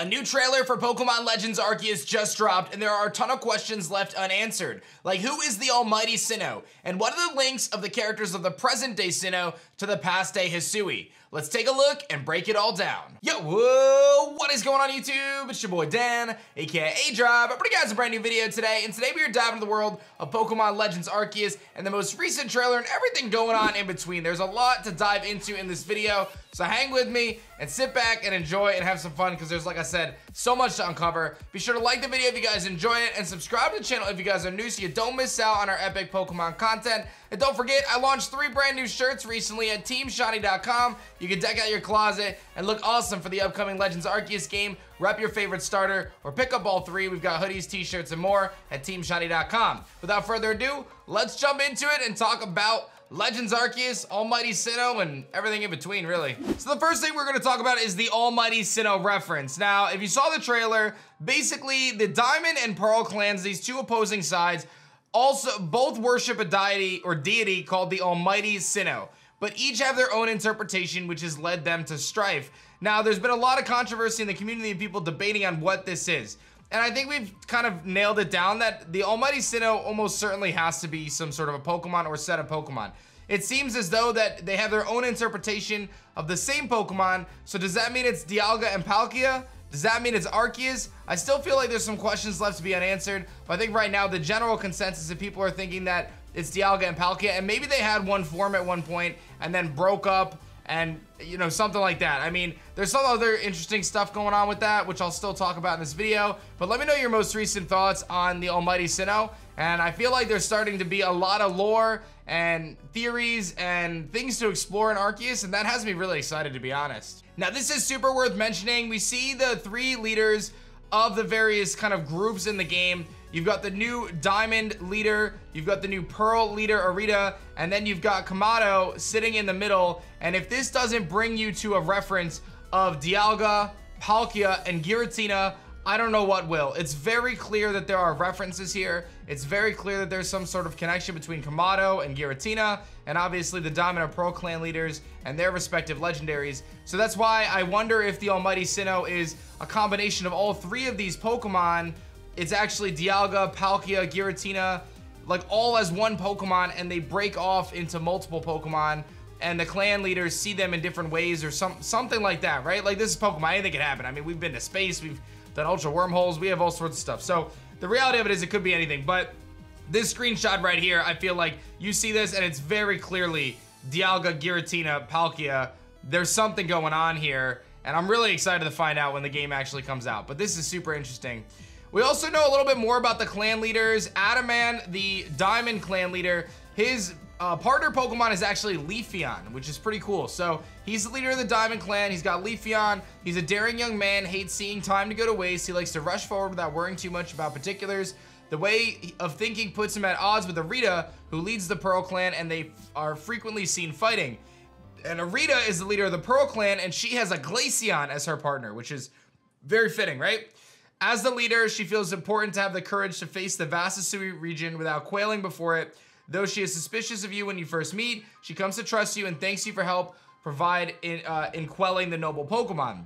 A new trailer for Pokemon Legends Arceus just dropped, and there are a ton of questions left unanswered. Like, who is the almighty Sinnoh? And what are the links of the characters of the present-day Sinnoh to the past-day Hisui? Let's take a look and break it all down. Yo, whoa, what is going on YouTube? It's your boy Dan, aka A-Drive. I'm bringing you guys a brand new video today, and today we are diving into the world of Pokemon Legends Arceus and the most recent trailer and everything going on in between. There's a lot to dive into in this video, so hang with me and sit back and enjoy and have some fun, because there's, like I said, so much to uncover. Be sure to like the video if you guys enjoy it, and subscribe to the channel if you guys are new so you don't miss out on our epic Pokemon content. And don't forget, I launched 3 brand new shirts recently at TeamShiny.com. You can deck out your closet and look awesome for the upcoming Legends Arceus game. Rep your favorite starter or pick up all 3. We've got hoodies, t-shirts, and more at TeamShiny.com. Without further ado, let's jump into it and talk about Legends Arceus, Almighty Sinnoh, and everything in between, really. So the first thing we're gonna talk about is the Almighty Sinnoh reference. Now, if you saw the trailer, basically the Diamond and Pearl clans, these two opposing sides, also both worship a deity called the Almighty Sinnoh, but each have their own interpretation, which has led them to strife. Now, there's been a lot of controversy in the community of people debating on what this is. And I think we've kind of nailed it down that the Almighty Sinnoh almost certainly has to be some sort of a Pokemon or set of Pokemon. It seems as though that they have their own interpretation of the same Pokemon. So does that mean it's Dialga and Palkia? Does that mean it's Arceus? I still feel like there's some questions left to be unanswered, but I think right now the general consensus of people are thinking that it's Dialga and Palkia, and maybe they had one form at one point and then broke up, and you know, something like that. I mean, there's some other interesting stuff going on with that, which I'll still talk about in this video, but let me know your most recent thoughts on the Almighty Sinnoh. And I feel like there's starting to be a lot of lore and theories and things to explore in Arceus, and that has me really excited, to be honest. Now, this is super worth mentioning. We see the 3 leaders of the various kind of groups in the game. You've got the new Diamond leader, you've got the new Pearl leader, Arita, and then you've got Kamado sitting in the middle. And if this doesn't bring you to a reference of Dialga, Palkia, and Giratina, I don't know what will. It's very clear that there are references here. It's very clear that there's some sort of connection between Kamado and Giratina, and obviously the Diamond and Pearl clan leaders and their respective legendaries. So that's why I wonder if the Almighty Sinnoh is a combination of all 3 of these Pokemon. It's actually Dialga, Palkia, Giratina, like all as one Pokemon, and they break off into multiple Pokemon, and the clan leaders see them in different ways or something like that, right? Like, this is Pokemon, anything can happen. I mean, we've been to space, we've done ultra wormholes, we have all sorts of stuff. So the reality of it is it could be anything, but this screenshot right here, I feel like you see this and it's very clearly Dialga, Giratina, Palkia. There's something going on here, and I'm really excited to find out when the game actually comes out, but this is super interesting. We also know a little bit more about the clan leaders. Adaman, the Diamond clan leader, his partner Pokemon is actually Leafeon, which is pretty cool. So he's the leader of the Diamond clan. He's got Leafeon. He's a daring young man, hates seeing time to go to waste. He likes to rush forward without worrying too much about particulars. The way of thinking puts him at odds with Arita, who leads the Pearl clan, and they are frequently seen fighting. And Arita is the leader of the Pearl clan, and she has a Glaceon as her partner, which is very fitting, right? As the leader, she feels important to have the courage to face the vast Hisui region without quailing before it. Though she is suspicious of you when you first meet, she comes to trust you and thanks you for help provide in quelling the noble Pokemon.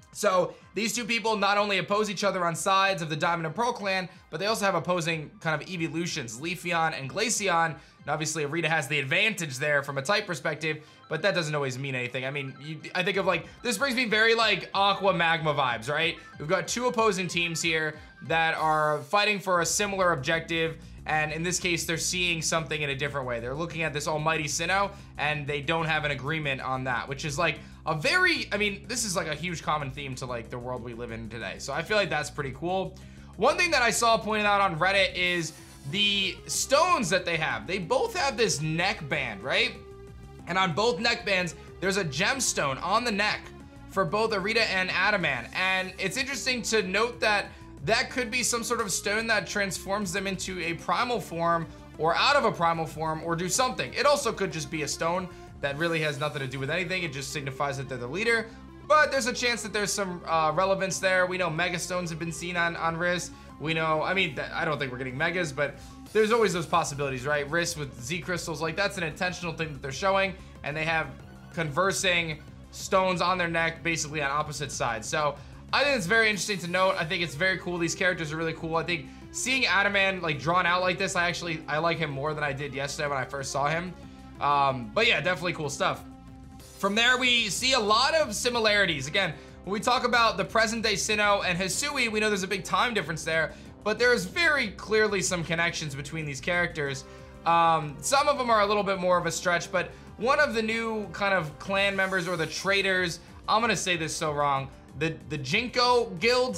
So these 2 people not only oppose each other on sides of the Diamond and Pearl clan, but they also have opposing kind of evolutions, Leafeon and Glaceon. And obviously Arita has the advantage there from a type perspective, but that doesn't always mean anything. I mean, I think of like, this brings me very like Aqua Magma vibes, right? We've got 2 opposing teams here that are fighting for a similar objective. And in this case, they're seeing something in a different way. They're looking at this Almighty Sinnoh, and they don't have an agreement on that, which is like a very, I mean, this is like a huge common theme to like the world we live in today. So I feel like that's pretty cool. One thing that I saw pointed out on Reddit is the stones that they have. They both have this neck band, right? And on both neck bands, there's a gemstone on the neck for both Arita and Adaman. And it's interesting to note that that could be some sort of stone that transforms them into a primal form or out of a primal form or do something. It also could just be a stone that really has nothing to do with anything. It just signifies that they're the leader. But there's a chance that there's some relevance there. We know Mega Stones have been seen on Riss. We know, I mean, I don't think we're getting Megas, but there's always those possibilities, right? Riss with Z Crystals, like that's an intentional thing that they're showing. And they have conversing stones on their neck, basically on opposite sides. So I think it's very interesting to note. I think it's very cool. These characters are really cool. I think seeing Adaman like drawn out like this, I like him more than I did yesterday when I first saw him. But yeah, definitely cool stuff. From there, we see a lot of similarities. Again, when we talk about the present day Sinnoh and Hisui, we know there's a big time difference there, but there's very clearly some connections between these characters. Some of them are a little bit more of a stretch, but one of the new kind of clan members or the traitors, I'm gonna say this so wrong, the Ginkgo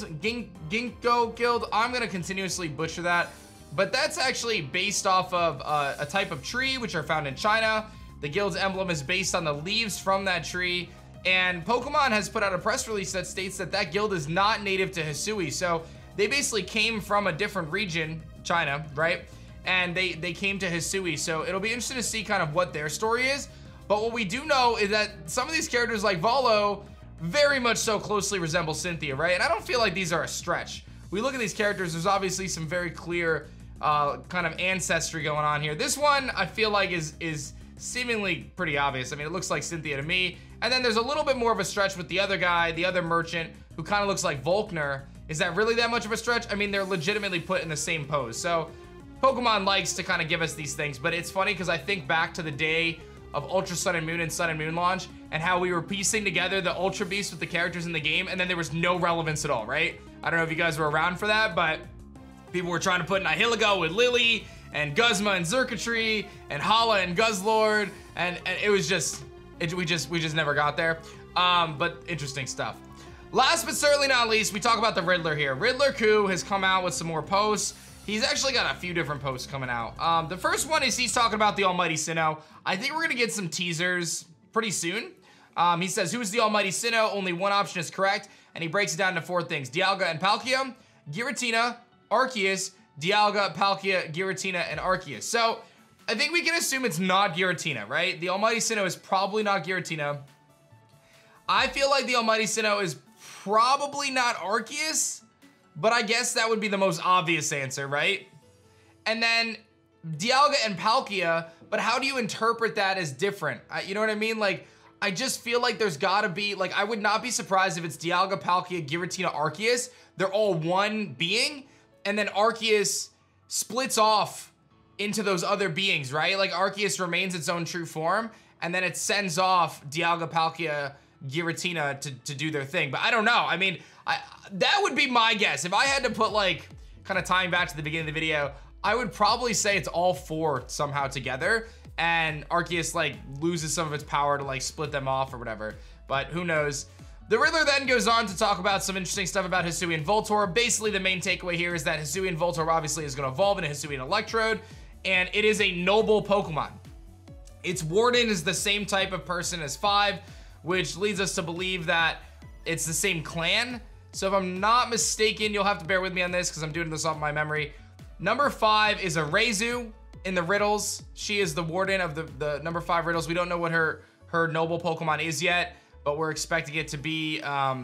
Guild, I'm gonna continuously butcher that, but that's actually based off of a type of tree which are found in China. The guild's emblem is based on the leaves from that tree, and Pokemon has put out a press release that states that that guild is not native to Hisui, so they basically came from a different region, China, right? And they came to Hisui, so it'll be interesting to see kind of what their story is. But what we do know is that some of these characters like Volo very much so closely resemble Cynthia, right? And I don't feel like these are a stretch. We look at these characters, there's obviously some very clear kind of ancestry going on here. This one I feel like is seemingly pretty obvious. I mean, it looks like Cynthia to me. And then there's a little bit more of a stretch with the other guy, the other merchant, who kind of looks like Volkner. Is that really that much of a stretch? I mean, they're legitimately put in the same pose. So Pokemon likes to kind of give us these things, but it's funny because I think back to the day of Ultra Sun and Moon and Sun and Moon launch and how we were piecing together the Ultra Beast with the characters in the game, and then there was no relevance at all, right? I don't know if you guys were around for that, but people were trying to put Nihilego with Lily and Guzma and Xurkitree and Hala and Guzzlord, and it was just, we just never got there. But interesting stuff. Last but certainly not least, we talk about the Riddler here. Riddler Coup has come out with some more posts. He's actually got a few different posts coming out. The first one is he's talking about the Almighty Sinnoh. I think we're gonna get some teasers pretty soon. He says, who is the Almighty Sinnoh? Only one option is correct, and he breaks it down into 4 things. Dialga and Palkia, Giratina, Arceus, Dialga, Palkia, Giratina, and Arceus. So I think we can assume it's not Giratina, right? The Almighty Sinnoh is probably not Giratina. I feel like the Almighty Sinnoh is probably not Arceus, but I guess that would be the most obvious answer, right? And then Dialga and Palkia, but how do you interpret that as different? You know what I mean? Like, I just feel like there's gotta be, like, I would not be surprised if it's Dialga, Palkia, Giratina, Arceus. They're all one being, and then Arceus splits off into those other beings, right? Like, Arceus remains its own true form, and then it sends off Dialga, Palkia, Giratina to do their thing. But I don't know. I mean, that would be my guess. If I had to put, like, kind of tying back to the beginning of the video, I would probably say it's all 4 somehow together, and Arceus, like, loses some of its power to, like, split them off or whatever. But who knows? The Riddler then goes on to talk about some interesting stuff about Hisui and Voltorb. Basically, the main takeaway here is that Hisui and Voltorb obviously is going to evolve into Hisui and Electrode, and it is a noble Pokemon. Its warden is the same type of person as 5, which leads us to believe that it's the same clan. So if I'm not mistaken, you'll have to bear with me on this because I'm doing this off my memory. Number 5 is a Reizu in the riddles. She is the warden of the number 5 riddles. We don't know what her noble Pokemon is yet, but we're expecting it to be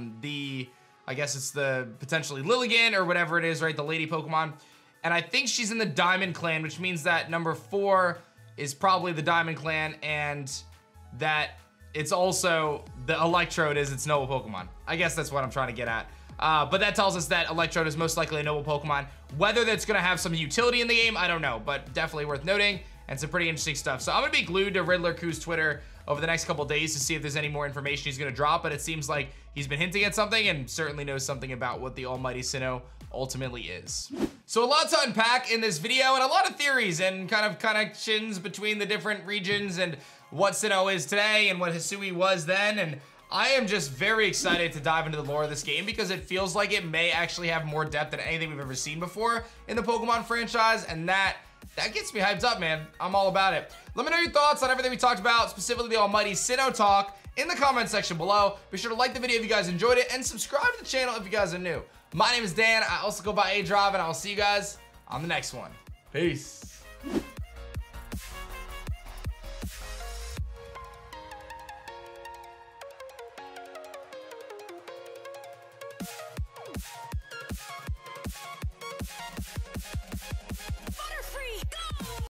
I guess it's the potentially Lilligant or whatever it is, right? The lady Pokemon. And I think she's in the Diamond Clan, which means that number 4 is probably the Diamond Clan, and that it's also the Electrode is its noble Pokemon. I guess that's what I'm trying to get at. But that tells us that Electrode is most likely a noble Pokemon. Whether that's gonna have some utility in the game, I don't know, but definitely worth noting, and some pretty interesting stuff. So I'm gonna be glued to Riddler Coup's Twitter over the next couple days to see if there's any more information he's gonna drop, but it seems like he's been hinting at something and certainly knows something about what the Almighty Sinnoh ultimately is. So a lot to unpack in this video, and a lot of theories and kind of connections between the different regions and what Sinnoh is today and what Hisui was then, and I am just very excited to dive into the lore of this game because it feels like it may actually have more depth than anything we've ever seen before in the Pokemon franchise, and that gets me hyped up, man. I'm all about it. Let me know your thoughts on everything we talked about, specifically the Almighty Sinnoh talk, in the comment section below. Be sure to like the video if you guys enjoyed it, and subscribe to the channel if you guys are new. My name is Dan. I also go by ADrive, and I'll see you guys on the next one. Peace.